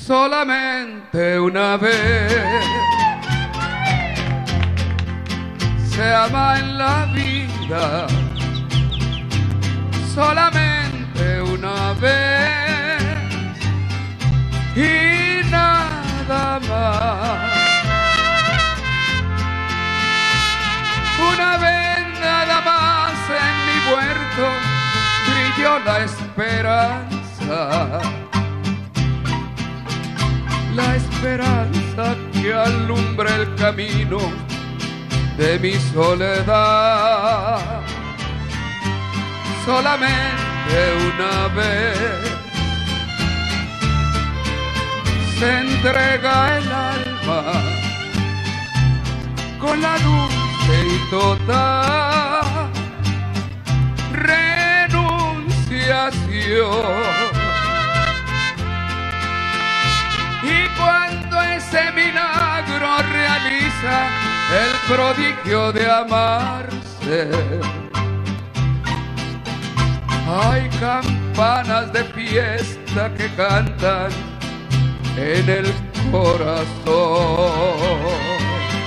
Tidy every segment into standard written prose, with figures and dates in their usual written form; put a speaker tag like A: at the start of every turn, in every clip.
A: Solamente una vez se ama en la vida, solamente una vez y nada más. Una vez nada más en mi huerto brilló la esperanza. La esperanza que alumbra el camino de mi soledad. Solamente una vez se entrega el alma con la dulce y total renunciación. Y cuando ese milagro realiza el prodigio de amarse, hay campanas de fiesta que cantan en el corazón.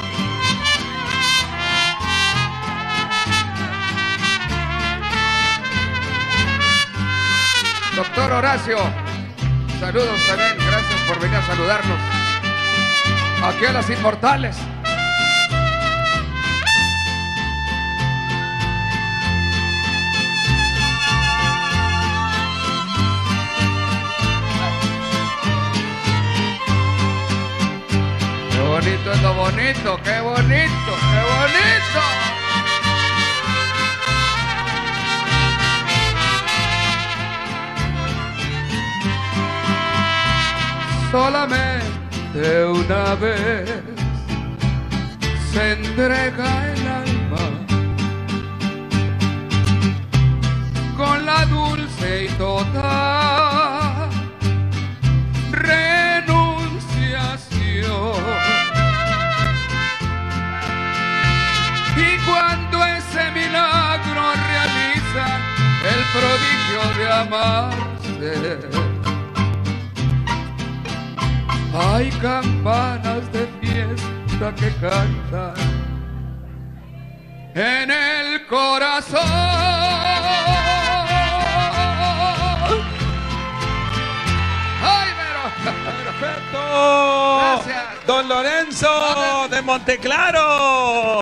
A: Doctor Horacio, saludos también, gracias por venir a saludarnos aquí a las Inmortales. Qué bonito es lo bonito, qué bonito, qué bonito. Solamente una vez se entrega el alma con la dulce y total renunciación. Y cuando ese milagro realiza el prodigio de amarse, hay campanas de fiesta que cantan en el corazón. ¡Ay, pero!
B: ¡Perfecto!
A: Gracias.
B: Don Lorenzo de Monteclaro.